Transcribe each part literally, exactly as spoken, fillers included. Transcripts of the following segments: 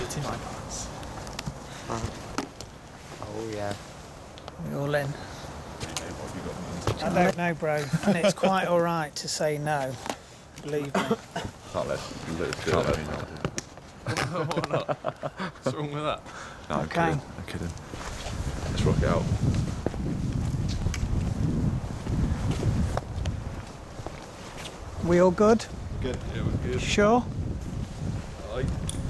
shit in my pants. Uh, oh yeah. We all in? I don't know, bro, and it's quite all right to say no. Believe me. Can't let, let, can't let me not do it. Why not? What's wrong with that? No, I'm Okay. kidding. I'm kidding. Let's rock it out. We all good? Good. Yeah, we're good. Sure? Aye.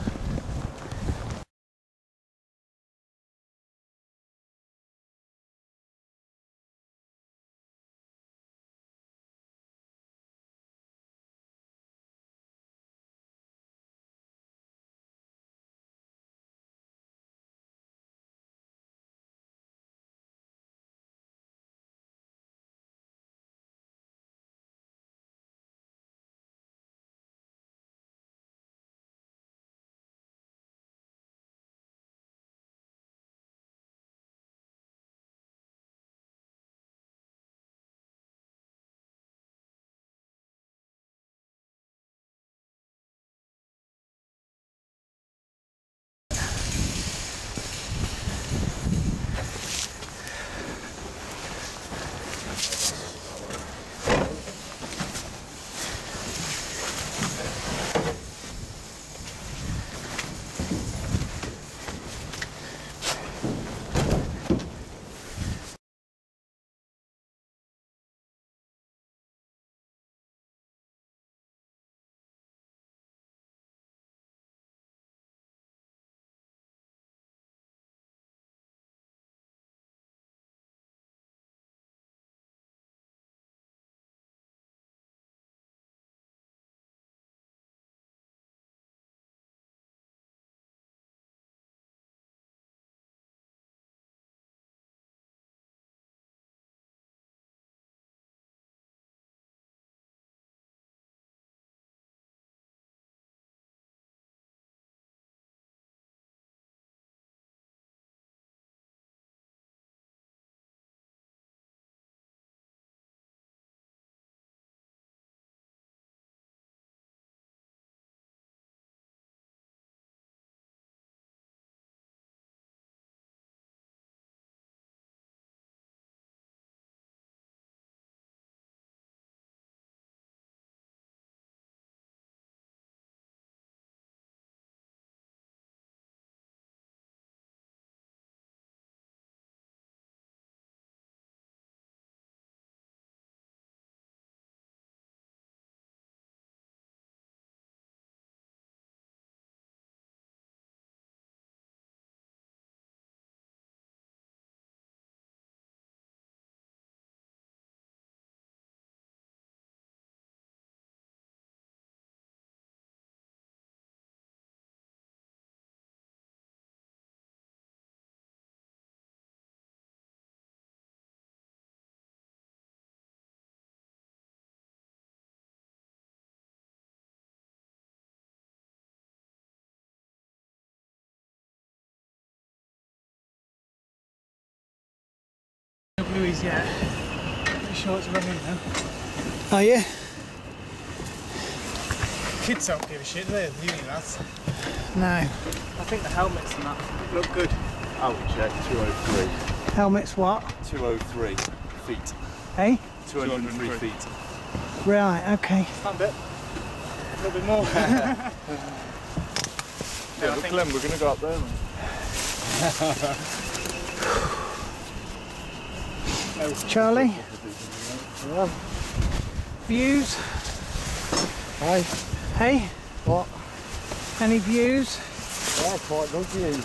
Louis yet. Pretty sure it's running now. Are you? Kids don't give a shit, do they? The uni lads. No. I think the helmets and that look good. Oh, check. two oh three. Helmets what? two oh three feet. Hey? two hundred three feet. Right, okay. That bit. A little bit more. Yeah, but Glenn, we're going to go up there, man. Charlie? Yeah. Views? Hey. Hey? What? Any views? Yeah, quite good view.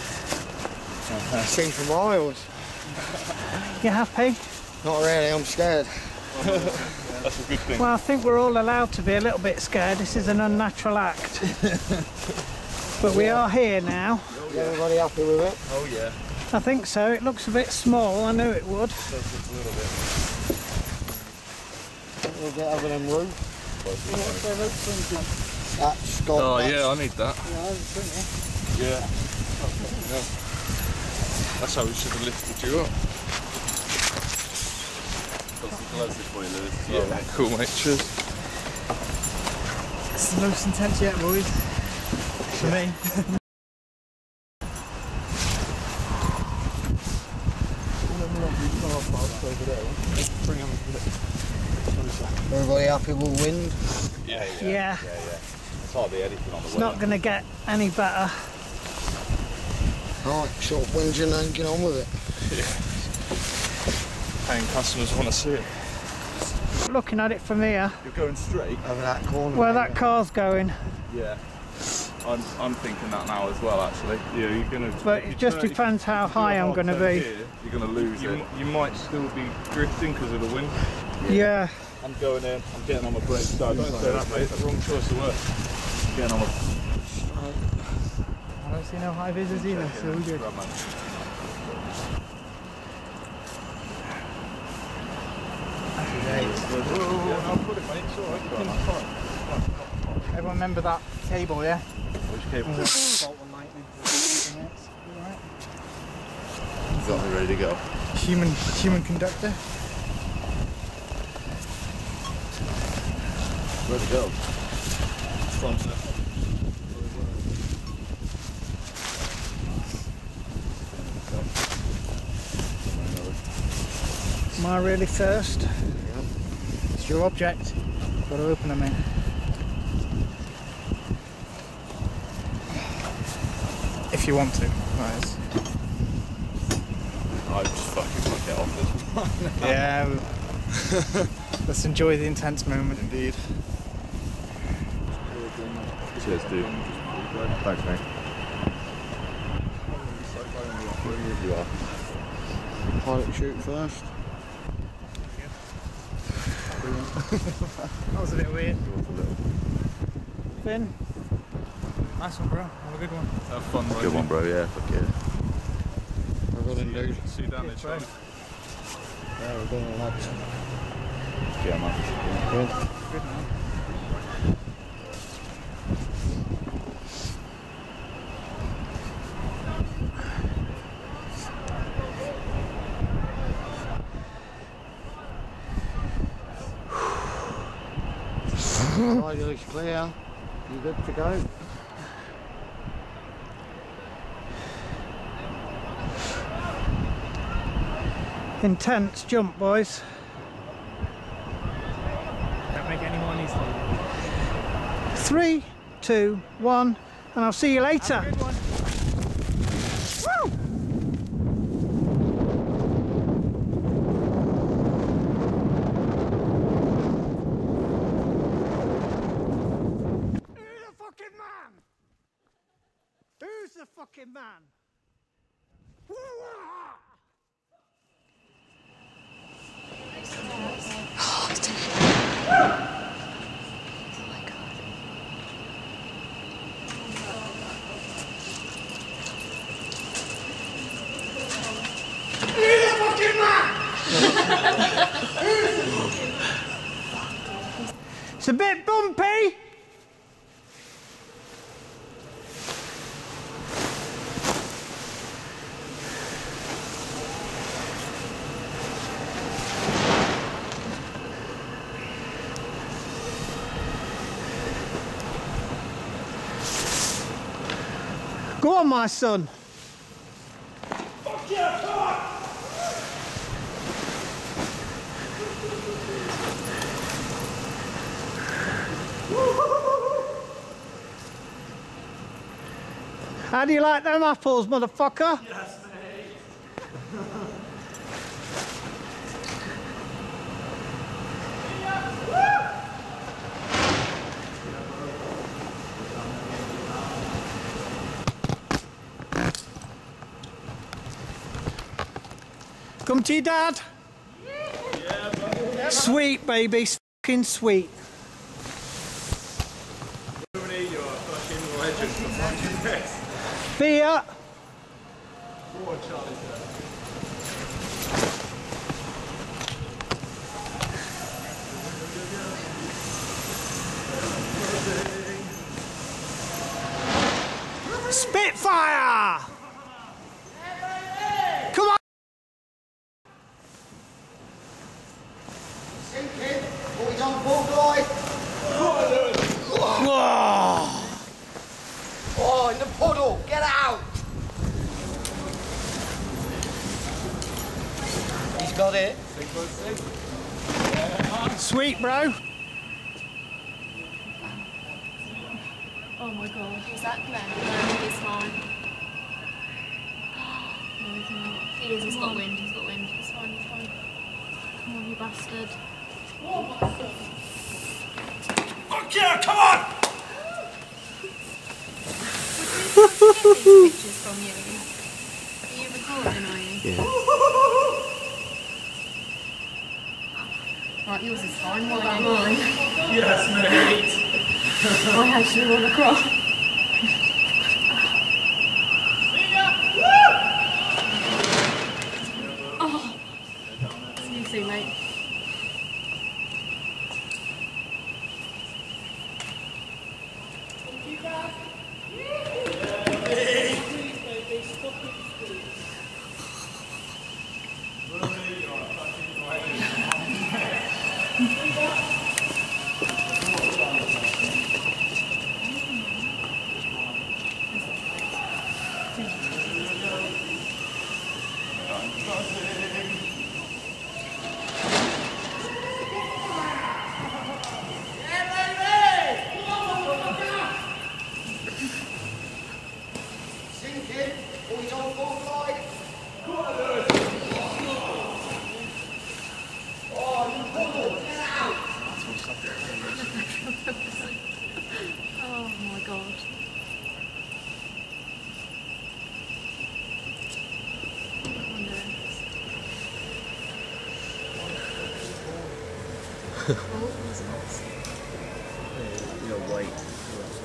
Seen for miles. You happy? Not really, I'm scared. That's a good thing. Well, I think we're all allowed to be a little bit scared. This is an unnatural act. But we are here now. Oh, yeah. Everybody happy with it? Oh, yeah. I think so. It looks a bit small. I knew it would. It does look a little bit. We'll get over them roof. That's got. Oh, that's, yeah, I need that. Yeah. Yeah. That's how we should have lifted you up. Got some gloves for you, Lewis. Yeah, cool, mate. Cheers. It's the most intense yet, boys. For me. over there. Bring them a bit. Everybody happy with wind? Yeah, yeah. Yeah. Yeah, yeah. It's hardly anything on the It's way. not going to get any better. Right, short winds and then get on with it. Yeah. Paying customers want to see it. Looking at it from here, You're going straight? Over that corner. where that car's going, Yeah. I'm, I'm thinking that now as well, actually. Yeah, you're gonna. but it just depends how high I'm going to be. You're going to lose You, it. you might still be drifting because of the wind. Yeah. I'm going in. I'm getting on my brake. Don't Don't say that, mate. That's the wrong choice of words. Getting on my... I don't see no high visors either, so we're good. Grab, man. I'll put it, mate. It's alright. You can fine. Everyone remember that cable, yeah? Which cable? Bolt and lightning. Alright. Got me ready to go. Human, human conductor. Ready to go. Front there. Am I really first? Yeah. It's your object. Got to open them in. If you want to, that is. I just fucking want to get off this one. Yeah. Let's enjoy the intense moment. Indeed. Cheers, dude. Thanks, mate. You are. Pilot shoot first. That was a bit weird. Finn, nice one, bro. Have a good one. Have fun, Good one, bro. Yeah, fuck yeah. We're going to do. See damage. Good, Right? Yeah, we're going to lads. Yeah, man. Good. Good man. Right, looks clear. You good to go? Intense jump, boys. Don't make any more easily. Three, two, one, and I'll see you later. Have a good one. Who's the fucking man? Who's the fucking man? It's a bit bumpy. Go on, my son. How do you like them apples, motherfucker? Yes, mate. Come to your dad. Yeah, Sweet, baby. Fucking sweet. Rooney, you're a fucking legend for fucking this. See ya. Poor Charlie. Spitfire! Come on! Sinking. Boys on full glide. Whoa! Oh, in the puddle. Get out. He's got it. Sweet, bro. Oh my god. Is that Glenn? No, he's fine. No, he's not. He is, he's got wind, he's got wind. He's fine, he's fine. Come on, you bastard. Fuck yeah, come on! Would we get these pictures from you? Are you recording, are you? Yeah. Right, yours is fine. What about mine? Yes, mate! I actually want to cry. Oh. See you soon, mate. Oh my god. You're white.